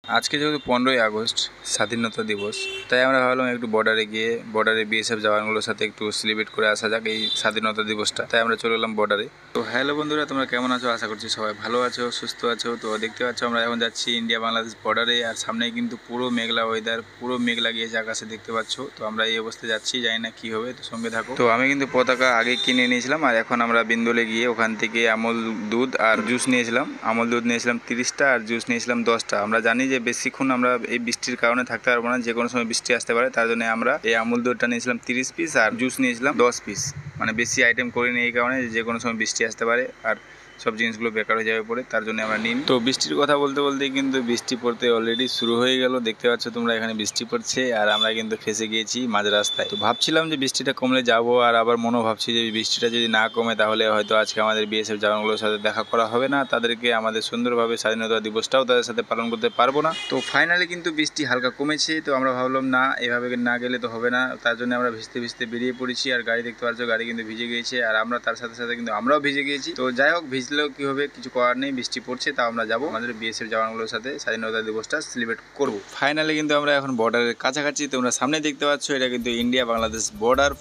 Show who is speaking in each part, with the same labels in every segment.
Speaker 1: আজকে যেহেতু 15ই আগস্ট স্বাধীনতা দিবস, তাই আমরা ভাবলাম একটু বর্ডারে গিয়ে বর্ডারে বিএসএফ জওয়ানগুলোর সাথে একটু সেলিব্রেট করে আসা যাক এই স্বাধীনতা দিবসটা। তাই আমরা চলে এলাম বর্ডারে। তো হ্যালো বন্ধুরা, তোমরা কেমন আছো? আশা করছি সবাই ভালো আছো, সুস্থ আছো। তো দেখতে পাচ্ছ আমরা এখন যাচ্ছি ইন্ডিয়া বাংলাদেশ বর্ডারে, আর সামনে কিন্তু পুরো মেঘলা ওয়েদার, পুরো মেঘ লাগিয়েছে আকাশে, দেখতে পাচ্ছ। তো আমরা এই অবস্থায় যাচ্ছি, জানি না কি হবে, তো সঙ্গে থাকো। তো আমি কিন্তু পতাকা আগে কিনে নিয়েছিলাম, আর এখন আমরা বিন্দুলে গিয়ে ওখান থেকে আমল দুধ আর জুস নিয়েছিলাম। আমল দুধ নিয়েছিলাম 30টা আর জুস নিয়েছিলাম 10টা। আমরা জানি যে বেশিক্ষণ আমরা এই বৃষ্টির কারণে থাকতে পারবো না, যে কোনো সময় বৃষ্টি আসতে পারে, তার জন্য আমরা এই আমুল দুধটা নিয়েছিলাম 30 পিস আর জুস নিয়েছিলাম 10 পিস। মানে বেশি আইটেম করিনি এই কারণে যে কোনো সময় বৃষ্টি আসতে পারে আর সব জিনিসগুলো বেকার হয়ে যাবে পরে, তার জন্য আমরা নিই। তো বৃষ্টির কথা বলতে বলতেই কিন্তু বৃষ্টি পড়তে অলরেডি শুরু হয়ে গেল। দেখতে পাচ্ছ তোমরা এখানে বৃষ্টি পড়ছে, আর আমরা কিন্তু ফেসে গিয়েছি মাঝ রাস্তায়। তো ভাবছিলাম যে বৃষ্টিটা কমলে যাবো, আর আবার মনেও ভাবছি যে বৃষ্টিটা যদি না কমে তাহলে হয়তো আজকে আমাদের বিএসএফ জওয়ানগুলোর সাথে দেখা করা হবে না, তাদেরকে আমাদের সুন্দরভাবে স্বাধীনতা দিবসটাও তাদের সাথে পালন করতে পারবো না। তো ফাইনালি কিন্তু বৃষ্টি হালকা কমেছে, তো আমরা ভাবলাম না, এভাবে না গেলে তো হবে না। তার জন্য আমরা ভিজতে ভিজতে বেরিয়ে পড়েছি, আর গাড়ি দেখতে পাচ্ছ গাড়ি কিন্তু ভিজে গিয়েছে, আর আমরা তার সাথে সাথে কিন্তু আমরাও ভিজে গিয়েছি। তো যাই হোক, ভিজলেও কি হবে, কিছু করার নেই, বৃষ্টি পড়ছে, তাও আমরা যাবো আমাদের বিএসএফ জওয়ানগুলোর সাথে স্বাধীনতা দিবসটা সেলিব্রেট করবো। ফাইনালি কিন্তু আমরা এখন বর্ডারের কাছাকাছি। তোমরা সামনে দেখতে পাচ্ছ এটা কিন্তু ইন্ডিয়া বাংলাদেশ বর্ডার।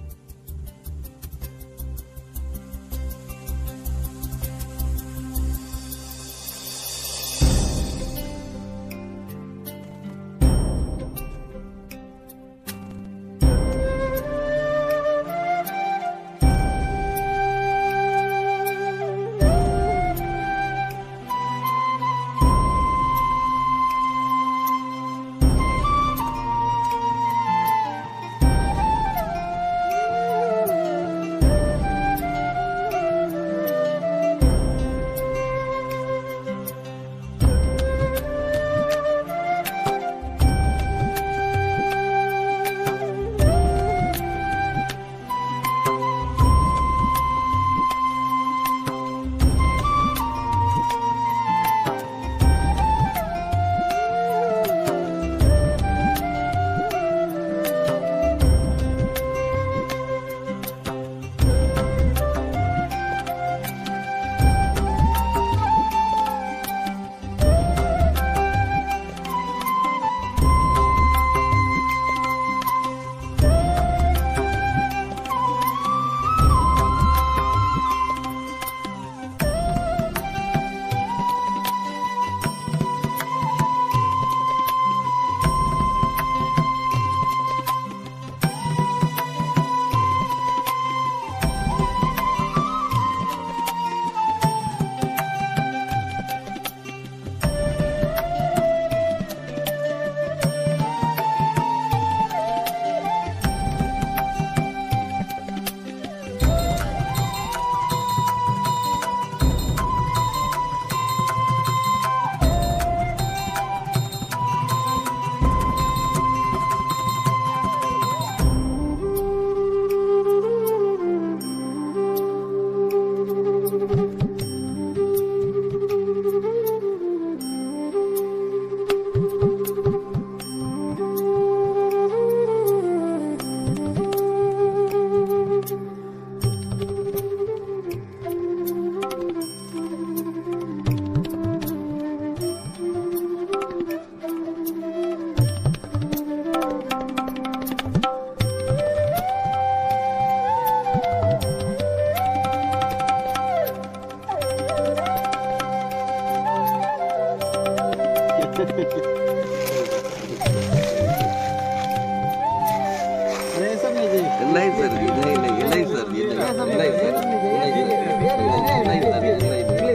Speaker 2: नहीं सर, नहीं नहीं नहीं सर, ये नहीं नहीं सर, नहीं सर, नहीं सर, ये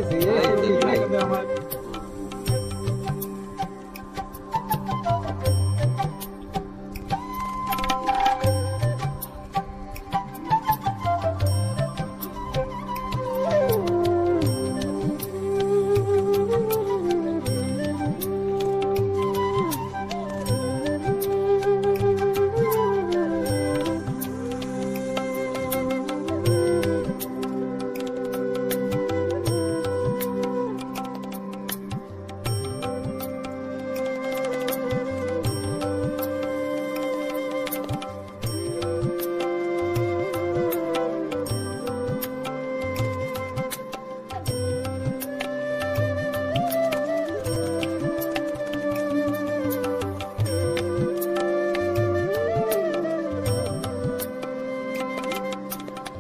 Speaker 2: नहीं।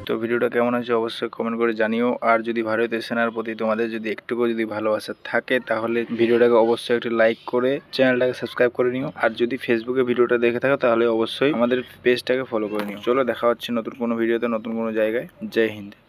Speaker 1: তো ভিডিওটা কেমন হয়েছে অবশ্যই কমেন্ট করে জানিও। আর যদি ভারতীয় সেনার প্রতি তোমাদের যদি একটুকু যদি ভালোবাসা থাকে তাহলে ভিডিওটাকে অবশ্যই একটু লাইক করে চ্যানেলটাকে সাবস্ক্রাইব করে নিও। আর যদি ফেসবুকে ভিডিওটা দেখে থাকো তাহলে অবশ্যই আমাদের পেজটাকে ফলো করে নিও। চলো দেখা হচ্ছে নতুন কোনো ভিডিওতে নতুন কোনো জায়গায়। জয় হিন্দ।